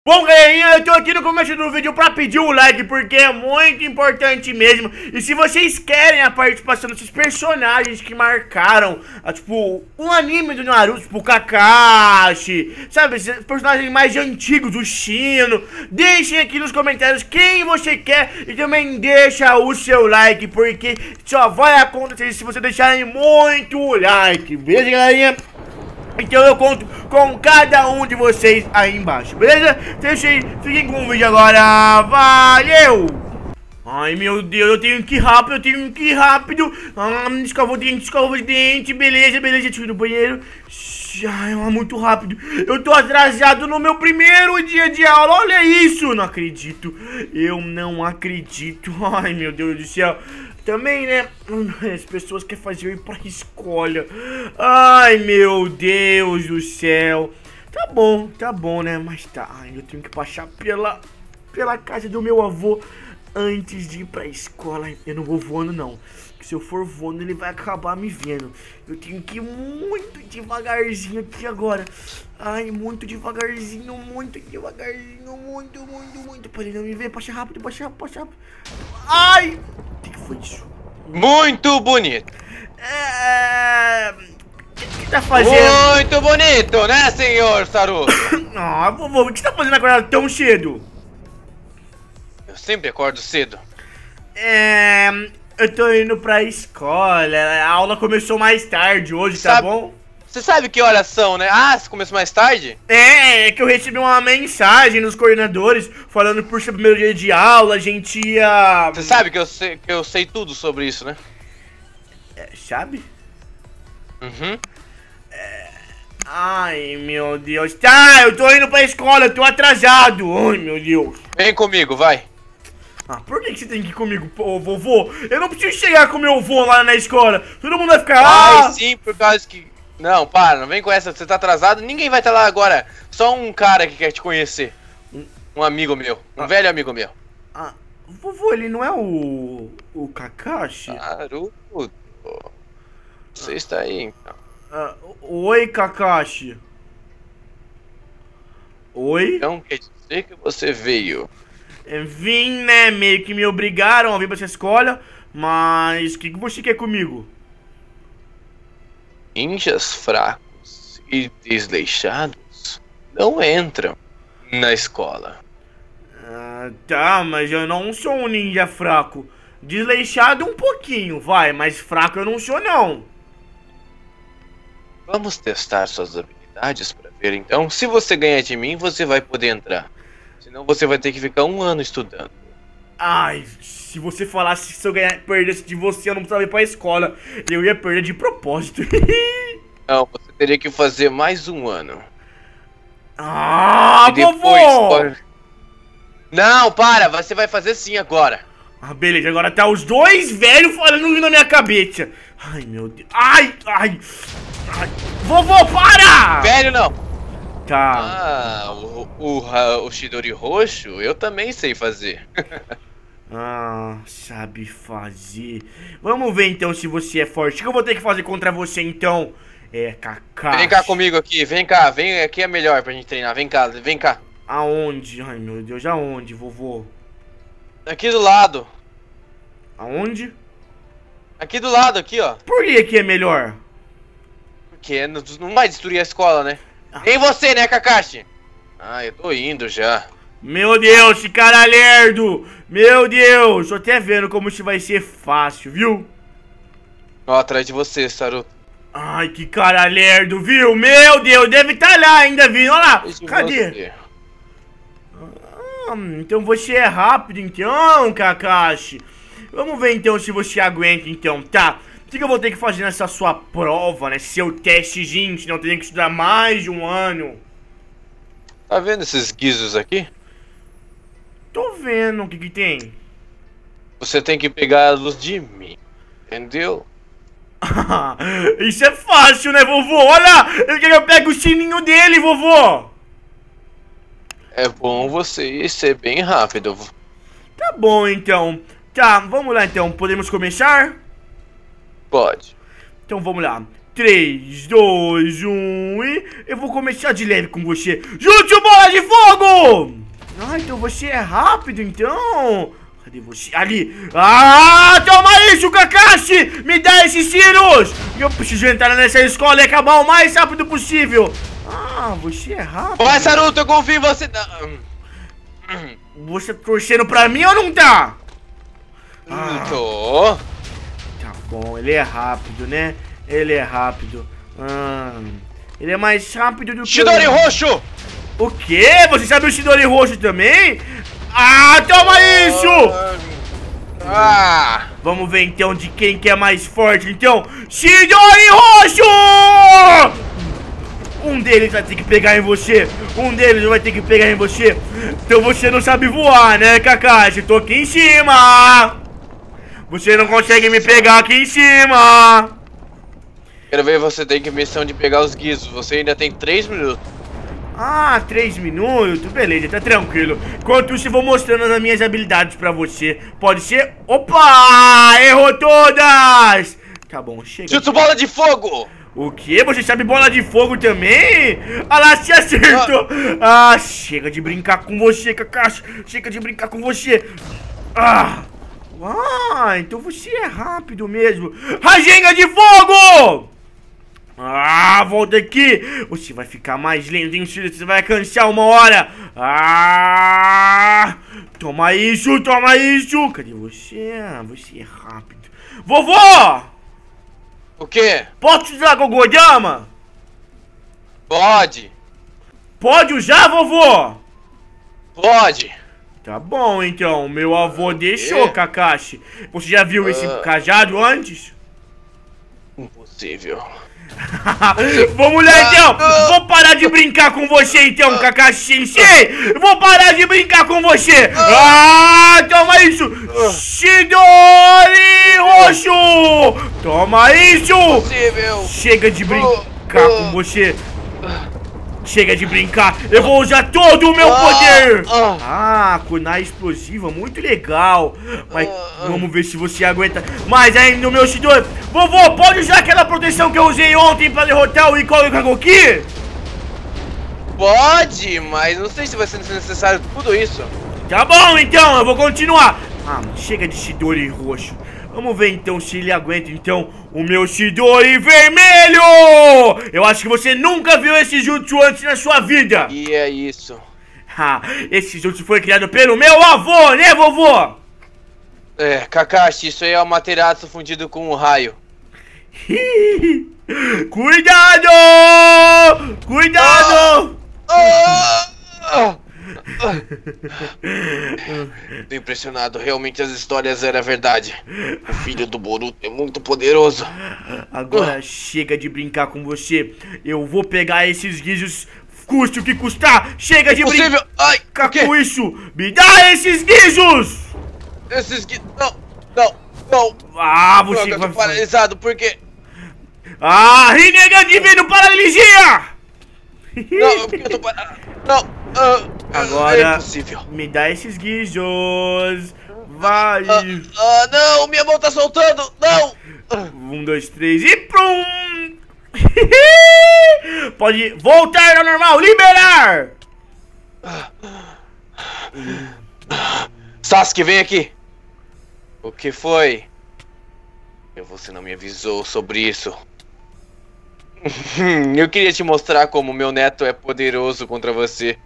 Bom, galerinha, eu tô aqui no começo do vídeo pra pedir um like, porque é muito importante mesmo. E se vocês querem a participação desses personagens que marcaram, tipo, um anime do Naruto, tipo o Kakashi, sabe, esses personagens mais antigos, o Shino, deixem aqui nos comentários quem você quer e também deixa o seu like, porque só vai acontecer se você deixarem muito like, beleza, galerinha? Então eu conto com cada um de vocês aí embaixo, beleza? Fiquem com o vídeo agora, valeu! Ai meu Deus, eu tenho que ir rápido, escova o dente, beleza, deixa eu ir no banheiro. Ai, muito rápido, eu tô atrasado no meu primeiro dia de aula, olha isso, não acredito, eu não acredito, ai meu Deus do céu. Também, né, as pessoas querem fazer eu ir pra escola. Ai, meu Deus do céu. Tá bom, né, mas tá. Ai, eu tenho que passar pela casa do meu avô antes de ir pra escola. Eu não vou voando, não. Se eu for voando, ele vai acabar me vendo. Eu tenho que ir muito devagarzinho aqui agora. Ai, muito devagarzinho, muito. Pra ele não me ver. Passa rápido. Ai! O que foi isso? Muito bonito. O que tá fazendo? Muito bonito, né, senhor Saru? Ah, vovô, o que você tá fazendo agora tão cedo? Eu sempre acordo cedo. Eu tô indo pra escola. A aula começou mais tarde hoje, tá bom? Você sabe que horas são, né? Ah, você começou mais tarde? É que eu recebi uma mensagem dos coordenadores falando que por ser o primeiro dia de aula a gente ia... Você sabe que eu sei tudo sobre isso, né? Sabe? Uhum. Ai, meu Deus. Tá, eu tô indo pra escola, eu tô atrasado. Ai, meu Deus. Vem comigo, vai. Ah, por que você tem que ir comigo, vovô? Eu não preciso chegar com meu vô lá na escola. Todo mundo vai ficar... Vai sim, por causa que... Não, não vem com essa, você tá atrasado, ninguém vai estar lá agora. Só um cara que quer te conhecer. Um amigo meu, velho amigo meu. Ah, vovô, ele não é o Kakashi? Naruto. Você está aí, então. Oi, Kakashi. Oi? Então quer dizer que você veio. Vim, né, meio que me obrigaram a vir pra essa escola, mas o que você quer comigo? Ninjas fracos e desleixados não entram na escola. Tá, mas eu não sou um ninja fraco. Desleixado um pouquinho, vai, mas fraco eu não sou, não. Vamos testar suas habilidades para ver então. Se você ganhar de mim, você vai poder entrar. Senão você vai ter que ficar 1 ano estudando. Ai, se você falasse que se eu perdesse de você, eu não precisava ir pra escola. Eu ia perder de propósito. Não, você teria que fazer mais 1 ano. Ah, e depois, vovô! Não, para! Você vai fazer sim agora. Ah, beleza, agora tá os dois velhos falando na minha cabeça. Ai, meu Deus. Ai. Vovô, para! Velho não. Tá. Ah, o Chidori roxo, eu também sei fazer. Sabe fazer. Vamos ver então se você é forte. O que eu vou ter que fazer contra você então? Kakashi. Vem cá comigo aqui, vem cá, vem aqui é melhor pra gente treinar, vem cá. Aonde? Ai meu Deus, aonde, vovô? Aqui do lado. Aonde? Aqui do lado, aqui ó. Por que aqui é melhor? Porque não vai destruir a escola, né? Nem você, né, Kakashi? Eu tô indo já. Meu Deus, esse cara lerdo! Meu Deus, tô até vendo como isso vai ser fácil, viu? Ó, atrás de você, Saru. Ai, que cara lerdo, viu? Meu Deus, deve estar lá ainda vindo, olha lá! Cadê? Então você é rápido então, Kakashi. Vamos ver então se você aguenta então, tá? O que eu vou ter que fazer nessa sua prova, né? Seu testezinho, senão eu tenho que estudar mais de 1 ano. Tá vendo esses guizos aqui? Tô vendo, o que tem? Você tem que pegá-los de mim, entendeu? Isso é fácil, né, vovô? Olha, ele quer que eu pegue o sininho dele, vovô. É bom você ser bem rápido. Tá bom, então. Tá, vamos lá, então. Podemos começar? Pode. Então vamos lá. 3, 2, 1 e... Eu vou começar de leve com você. Jutsu Bola de Fogo! Ah, então você é rápido, então. Cadê você? Ali. Ah, toma isso, Kakashi! Me dá esses tiros! Eu preciso entrar nessa escola e acabar o mais rápido possível. Ah, você é rápido. Vai, Saruto, eu confio em você. Você tá torcendo pra mim ou não tá? Tô. Tá bom, ele é rápido, né? Ele é rápido. Ele é mais rápido do que... Chidori roxo! O quê? Você sabe o Chidori roxo também? Ah, toma isso! Vamos ver então de quem que é mais forte, então. Chidori roxo! Um deles vai ter que pegar em você. Um deles vai ter que pegar em você. Então você não sabe voar, né, Kakashi? Tô aqui em cima. Você não consegue me pegar aqui em cima. Quero ver, você tem que missão de pegar os guizos. Você ainda tem 3 minutos. Ah, 3 minutos? Beleza, tá tranquilo. Enquanto isso, eu vou mostrando as minhas habilidades pra você. Pode ser... Opa! Errou todas! Tá bom, chega. Chuta bola de fogo! O quê? Você sabe bola de fogo também? Ah lá, se acertou! Ah, chega de brincar com você, Kakashi. Chega de brincar com você. Então você é rápido mesmo. Rasengan de fogo! Volta aqui. Você vai ficar mais lento, hein, filho? Você vai cansar uma hora. Toma isso, toma isso. Cadê você? Você é rápido. Vovô! O quê? Posso usar Gogodama? Pode. Pode usar, vovô? Pode. Tá bom, então. Meu avô deixou, Kakashi. Você já viu esse cajado antes? Impossível. Vamos lá, então. Vou parar de brincar com você, então, Kakashi Sensei. Vou parar de brincar com você. Toma isso. Chidori roxo. Toma isso. Impossível. Chega de brincar com você. Chega de brincar, eu vou usar todo o meu poder. Kunai explosiva, muito legal. Mas vamos ver se você aguenta mais ainda no meu Chidori. Vovô, pode usar aquela proteção que eu usei ontem pra derrotar o Iko e o Kagoki? Pode, mas não sei se vai ser necessário tudo isso. Tá bom, então, eu vou continuar. Chega de Chidori roxo. Vamos ver então se ele aguenta então o meu Chidori vermelho! Eu acho que você nunca viu esse jutsu antes na sua vida! E é isso. Esse jutsu foi criado pelo meu avô, né, vovô? Kakashi, isso aí é o Materaço fundido com um raio. Cuidado! Cuidado! Tô impressionado, realmente as histórias eram verdade. O filho do Boruto é muito poderoso. Agora chega de brincar com você. Eu vou pegar esses guizos, custe o que custar. Chega de brincar com isso. Me dá esses guizos. Esses guizos, não. Você vai... tô paralisado, por quê? Rinnegan Divino Paralisia. Não, porque eu tô parado. Não. Agora, é impossível. Me dá esses guizos. Vai. Não, minha mão tá soltando. Não. 1, 2, 3 e prum. Pode voltar ao normal, liberar. Sasuke, vem aqui. O que foi? Você não me avisou sobre isso. Eu queria te mostrar como meu neto é poderoso contra você.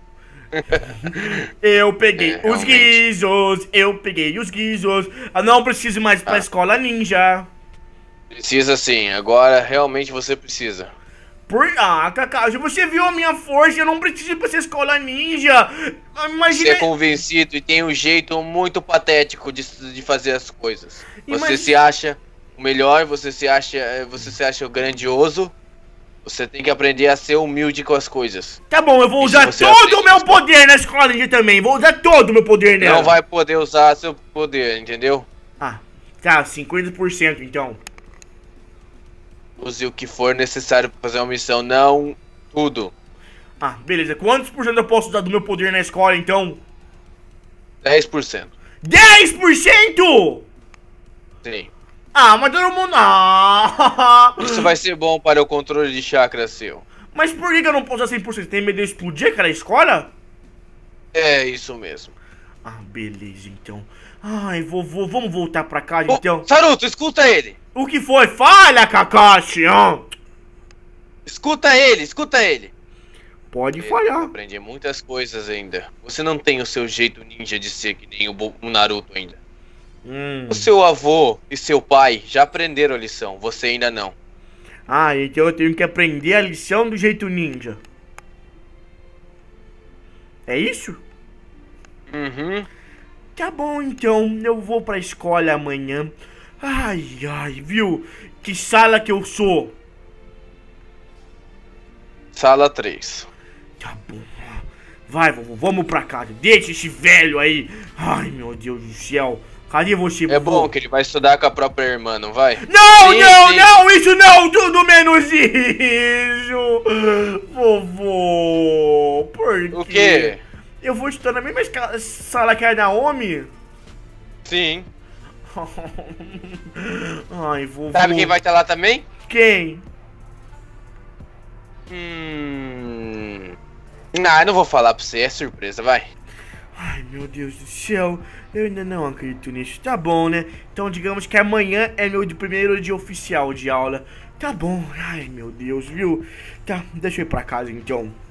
Eu peguei os guizos. Não preciso mais ir pra escola ninja. Precisa sim, agora realmente você precisa. Kakashi, você viu a minha força, eu não preciso ir pra essa escola ninja. Você é convencido e tem um jeito muito patético de fazer as coisas. Você se acha o melhor, você se acha o grandioso. Você tem que aprender a ser humilde com as coisas. Tá bom, eu vou usar todo o meu poder na escola ninja também. Vou usar todo o meu poder nela. Não vai poder usar seu poder, entendeu? Tá, 50% então. Use o que for necessário pra fazer uma missão, não tudo. Beleza. Quantos por cento eu posso usar do meu poder na escola então? 10%. 10%?! Sim. Mas todo mundo... Isso vai ser bom para o controle de chakra seu. Mas por que eu não posso usar 100%? Tem medo de explodir aquela escola? É isso mesmo. Ah, beleza, então. Ai, vovô, vamos voltar pra casa, então. Saruto, escuta ele. O que foi? Fala, Kakashi! Escuta ele, escuta ele. Pode Eu falhar. aprendi muitas coisas ainda. Você não tem o seu jeito ninja de ser que nem o Naruto ainda. O seu avô e seu pai já aprenderam a lição, você ainda não. Ah, então eu tenho que aprender a lição do jeito ninja. É isso? Uhum. Tá bom, então. Eu vou pra escola amanhã. Ai, ai, viu? Que sala que eu sou? Sala 3. Tá bom. Vai, vovô, vamos pra casa. Deixa esse velho aí. Ai, meu Deus do céu. Cadê você, vovô? É bom que ele vai estudar com a própria irmã, não vai? Não, Sim, não, sim. não, isso não, tudo menos isso. Vovô, por quê? O quê? Eu vou estudar na mesma sala que a Naomi? Sim. Ai, vovô. Sabe quem vai estar lá também? Quem? Ah, eu não vou falar pra você, é surpresa, vai. Ai, meu Deus do céu, eu ainda não acredito nisso. Tá bom, né? Então digamos que amanhã é meu primeiro dia oficial de aula. Tá bom, ai meu Deus, viu? Tá, deixa eu ir pra casa então.